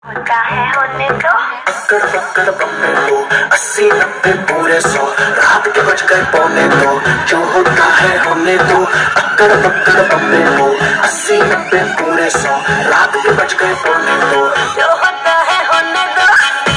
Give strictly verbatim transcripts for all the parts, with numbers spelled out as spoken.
होता है होने दो पकड़ पकड़ बम्बे को अस्सी नब्बे पूरे सौ रात के बज गए पौने दो जो होता है होने दो अक्कड़ पकड़ बम्बे को अस्सी नब्बे पूरे सौ रात के बज गए पौने दो जो होता है होने दो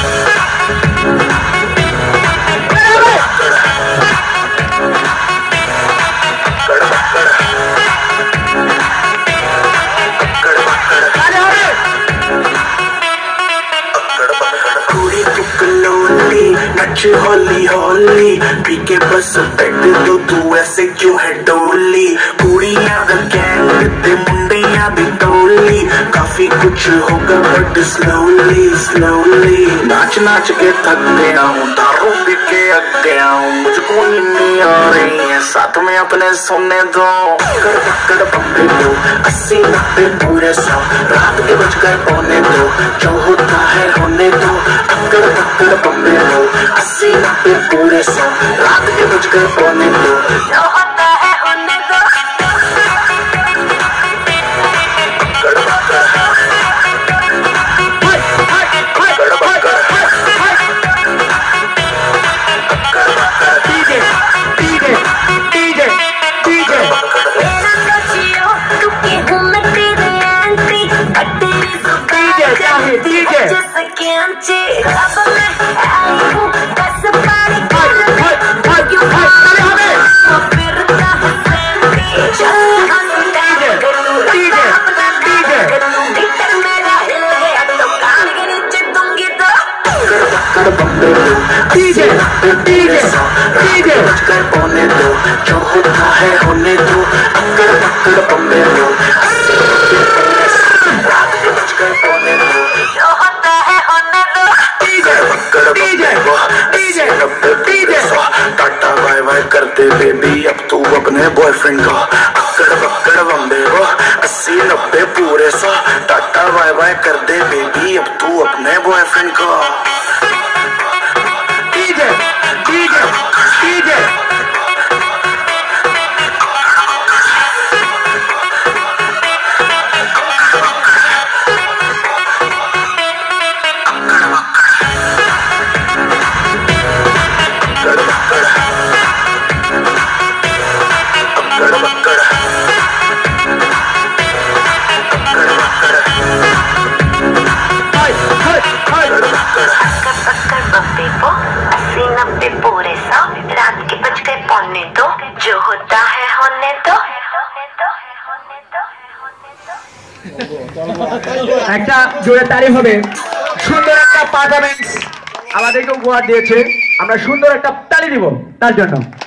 नच होली होली पी के बस बैठ दो तू ऐसे क्यों है डोली कुड़ियां दा गैंग ते मुंडियां दी टोली काफी कुछ होगा बट स्लोली स्लोली नाच नाच के थक गया हूँ दारू पी के अक गया हूँ मुझको नींद आ रही है साथ में अपने सोने दो पकड़ पकड़ बम्बे दो अस्सी नब्बे पूरे सौ रात के बज गए पौने दो जो होता है होने दो अक्कड़ पकड़ बम्बे दो अस्सी नब्बे पूरे सौ रात के बज गए पौने दो जो होता है होने दो डीजे डीजे डीजे बजकर पौने दो जो होता है होने दो अक्कड़ पकड़ बम्बे दो रात के बजकर पौने दो जो होता है होने दो DJ DJ DJ DJ tata bye bye करते बेबी अब तू अपने बॉयफ्रेंड को अक्कड़ पकड़ बम्बे को अस्सी नब्बे पूरे सौ टाटा बाय बाय कर दे बेबी अब तू अपने बॉयफ्रेंड को पूरे सौ रात के बज गए पौने दो जो होता है होने दो একটা জোরে তারিফ হবে সুন্দর একটা পারফরম্যান্স আমাদেরকে উপহার দিয়েছে আমরা সুন্দর একটা তালি দিব তার জন্য।